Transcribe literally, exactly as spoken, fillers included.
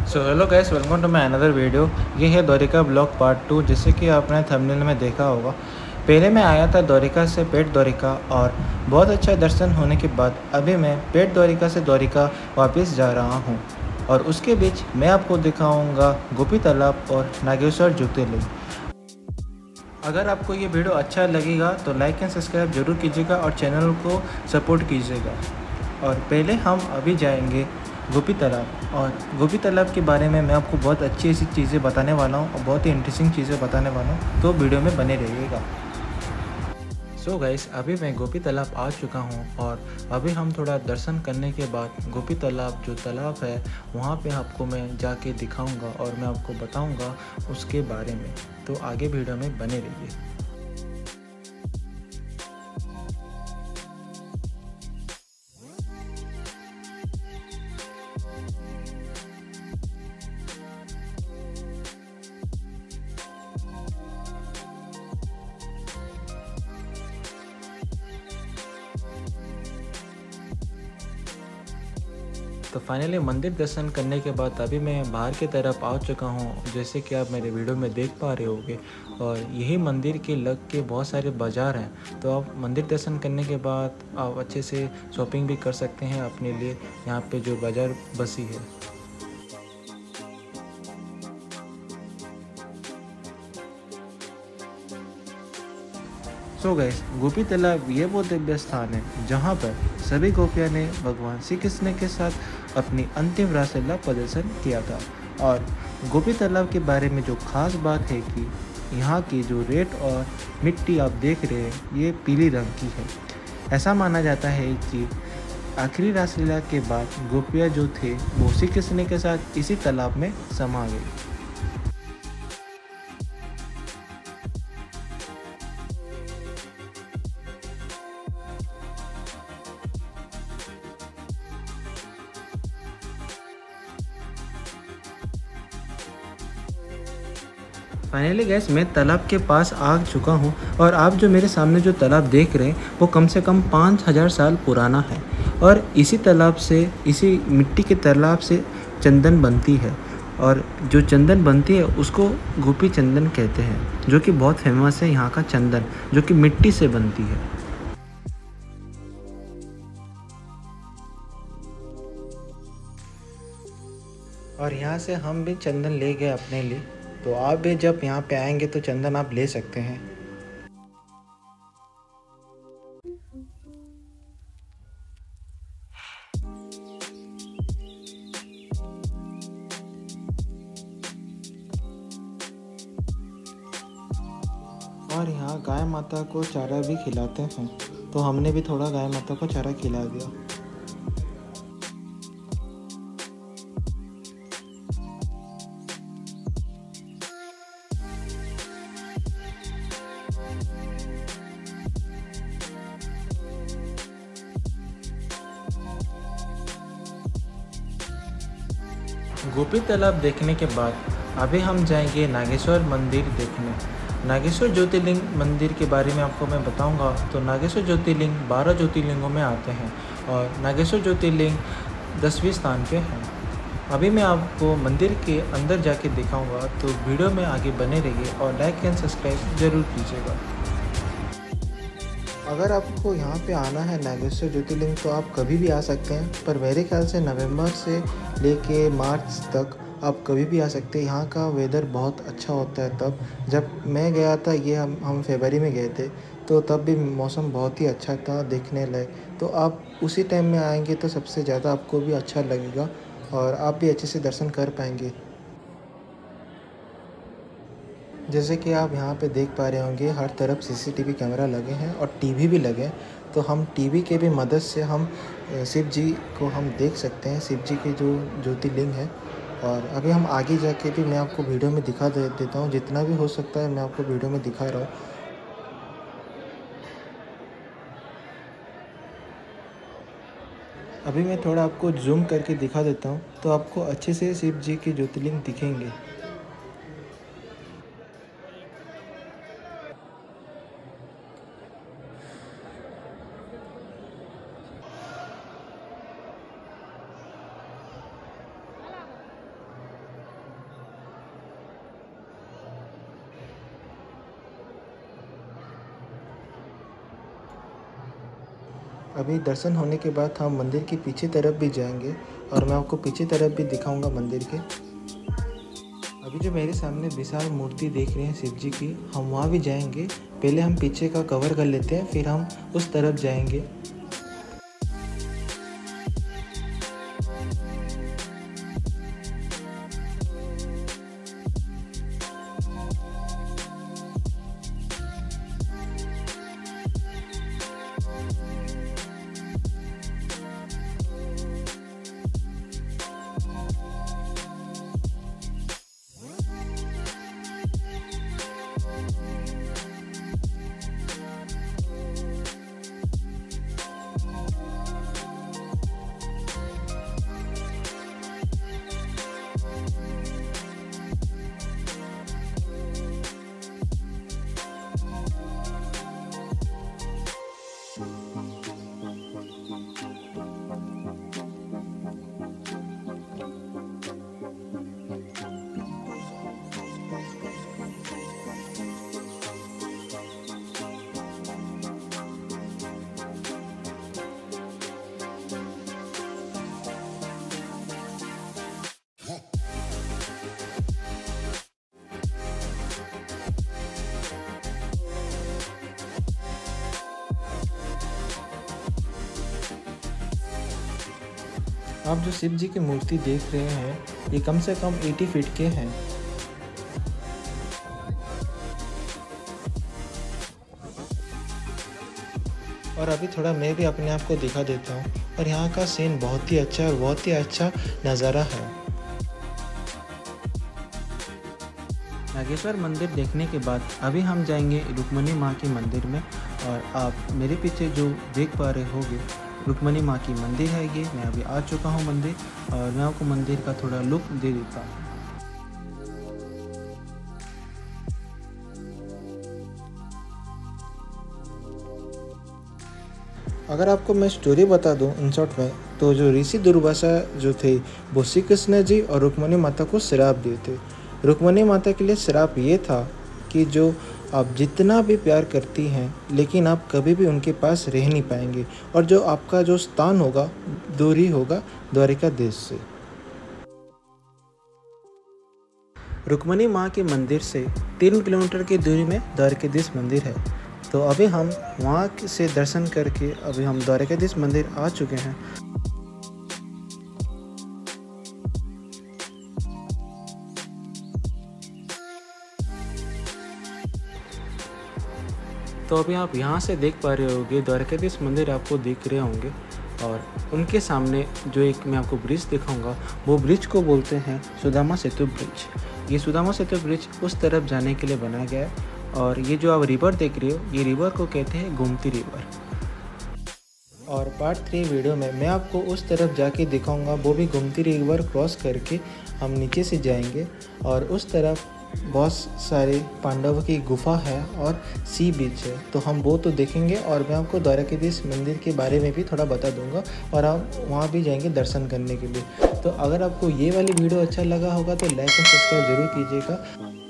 So hello guys, welcome to my another video. ये है Dwarika blog part two. जैसे कि आपने थंबनेल में देखा होगा, पहले मैं आया था द्वारिका से पेट द्वारिका और बहुत अच्छा दर्शन होने के बाद अभी मैं पेट द्वारिका से द्वारिका वापस जा रहा हूँ। और उसके बीच मैं आपको दिखाऊंगा गोपी तालाब और नागेश्वर ज्योतिर्लिंग। अगर आपको ये वीडियो अच्छा लगेगा तो लाइक एंड सब्सक्राइब जरूर कीजिएगा और चैनल को सपोर्ट कीजिएगा। और पहले हम अभी जाएंगे गोपी तालाब, और गोपी तालाब के बारे में मैं आपको बहुत अच्छी ऐसी चीज़ें बताने वाला हूँ और बहुत ही इंटरेस्टिंग चीज़ें बताने वाला हूँ, तो वीडियो में बने रहिएगा। सो गाइस, अभी मैं गोपी तालाब आ चुका हूँ और अभी हम थोड़ा दर्शन करने के बाद गोपी तालाब जो तालाब है वहाँ पे आपको मैं जाके दिखाऊंगा और मैं आपको बताऊंगा उसके बारे में। तो आगे वीडियो में बने रहिए। तो फाइनली मंदिर दर्शन करने के बाद अभी मैं बाहर की तरफ आ चुका हूँ, जैसे कि आप मेरे वीडियो में देख पा रहे होंगे। और यही मंदिर के लग के बहुत सारे बाज़ार हैं, तो आप मंदिर दर्शन करने के बाद आप अच्छे से शॉपिंग भी कर सकते हैं अपने लिए। यहाँ पे जो बाज़ार बसी है। सो गैस, गोपी तालाब ये वो दिव्य स्थान है जहाँ पर सभी गोपियाँ ने भगवान श्री कृष्ण के साथ अपनी अंतिम रासलीला प्रदर्शन किया था। और गोपी तालाब के बारे में जो खास बात है कि यहाँ की जो रेत और मिट्टी आप देख रहे हैं ये पीली रंग की है। ऐसा माना जाता है कि आखिरी रासलीला के बाद गोपियाँ जो थे वो श्री कृष्ण के साथ इसी तालाब में समा गई। फाइनली गैस, मैं तालाब के पास आ चुका हूँ और आप जो मेरे सामने जो तालाब देख रहे हैं वो कम से कम पाँच हज़ार साल पुराना है। और इसी तालाब से, इसी मिट्टी के तालाब से चंदन बनती है। और जो चंदन बनती है उसको गोपी चंदन कहते हैं, जो कि बहुत फेमस है यहाँ का चंदन, जो कि मिट्टी से बनती है। और यहाँ से हम भी चंदन ले गए अपने लिए, तो आप भी जब यहाँ पे आएंगे तो चंदन आप ले सकते हैं। और यहाँ गाय माता को चारा भी खिलाते हैं, तो हमने भी थोड़ा गाय माता को चारा खिला दिया। गोपी तालाब देखने के बाद अभी हम जाएंगे नागेश्वर मंदिर देखने। नागेश्वर ज्योतिर्लिंग मंदिर के बारे में आपको मैं बताऊंगा। तो नागेश्वर ज्योतिर्लिंग बारह ज्योतिर्लिंगों में आते हैं और नागेश्वर ज्योतिर्लिंग दसवीं स्थान पे है। अभी मैं आपको मंदिर के अंदर जाके दिखाऊंगा, तो वीडियो में आगे बने रहिए और लाइक एंड सब्सक्राइब ज़रूर कीजिएगा। अगर आपको यहाँ पे आना है नागेश्वर ज्योतिर्लिंग तो आप कभी भी आ सकते हैं, पर मेरे ख्याल से नवंबर से लेके मार्च तक आप कभी भी आ सकते हैं। यहाँ का वेदर बहुत अच्छा होता है। तब जब मैं गया था, ये हम हम फरवरी में गए थे, तो तब भी मौसम बहुत ही अच्छा था देखने लायक। तो आप उसी टाइम में आएंगे तो सबसे ज़्यादा आपको भी अच्छा लगेगा और आप भी अच्छे से दर्शन कर पाएंगे। जैसे कि आप यहाँ पे देख पा रहे होंगे, हर तरफ सीसीटीवी कैमरा लगे हैं और टीवी भी लगे हैं। तो हम टीवी के भी मदद से हम शिव जी को हम देख सकते हैं, शिव जी के जो ज्योतिर्लिंग है। और अभी हम आगे जाके भी मैं आपको वीडियो में दिखा दे देता हूँ, जितना भी हो सकता है मैं आपको वीडियो में दिखा रहा हूँ। अभी मैं थोड़ा आपको जूम करके दिखा देता हूँ, तो आपको अच्छे से शिव जी के ज्योतिर्लिंग दिखेंगे। अभी दर्शन होने के बाद हम मंदिर की पीछे तरफ भी जाएंगे और मैं आपको पीछे तरफ भी दिखाऊंगा मंदिर के। अभी जो मेरे सामने विशाल मूर्ति देख रहे हैं शिव जी की, हम वहाँ भी जाएंगे। पहले हम पीछे का कवर कर लेते हैं, फिर हम उस तरफ जाएंगे। आप जो शिव जी की मूर्ति देख रहे हैं, ये कम से कम अस्सी फीट के हैं। और अभी थोड़ा मैं भी अपने आप को दिखा देता हूँ। और यहाँ का सीन बहुत ही अच्छा और बहुत ही अच्छा नज़ारा है। नागेश्वर मंदिर देखने के बाद अभी हम जाएंगे रुक्मणी माँ के मंदिर में। और आप मेरे पीछे जो देख पा रहे होंगे, रुक्मणी माँ की मंदिर है ये। मैं अभी आ चुका हूँ मंदिर और मैं आपको मंदिर का थोड़ा लुक दे देता हूँ। अगर आपको मैं स्टोरी बता दूं इन शॉर्ट में, तो जो ऋषि दुर्वासा जो थे वो श्री कृष्ण जी और रुक्मणी माता को श्राप दिए थे। रुक्मणी माता के लिए श्राप ये था कि जो आप जितना भी प्यार करती हैं, लेकिन आप कभी भी उनके पास रह नहीं पाएंगे और जो आपका जो स्थान होगा दूर ही होगा द्वारिका देश से। रुक्मणी माँ के मंदिर से तीन किलोमीटर की दूरी में द्वारिकाधीश मंदिर है। तो अभी हम वहाँ से दर्शन करके अभी हम द्वारिकाधीश मंदिर आ चुके हैं। तो अभी आप यहाँ से देख पा रहे होंगे द्वारकाधीश मंदिर आपको दिख रहे होंगे। और उनके सामने जो एक मैं आपको ब्रिज दिखाऊंगा, वो ब्रिज को बोलते हैं सुदामा सेतु ब्रिज। ये सुदामा सेतु ब्रिज उस तरफ जाने के लिए बनाया गया है। और ये जो आप रिवर देख रहे हो, ये रिवर को कहते हैं गोमती रिवर। और पार्ट थ्री वीडियो में मैं आपको उस तरफ जाके दिखाऊंगा, वो भी गोमती रिवर क्रॉस करके हम नीचे से जाएंगे। और उस तरफ बहुत सारे पांडवों की गुफा है और सी बीच है, तो हम वो तो देखेंगे। और मैं आपको द्वारकाधीश मंदिर के बारे में भी थोड़ा बता दूंगा और आप वहाँ भी जाएंगे दर्शन करने के लिए। तो अगर आपको ये वाली वीडियो अच्छा लगा होगा तो लाइक और सब्सक्राइब जरूर कीजिएगा।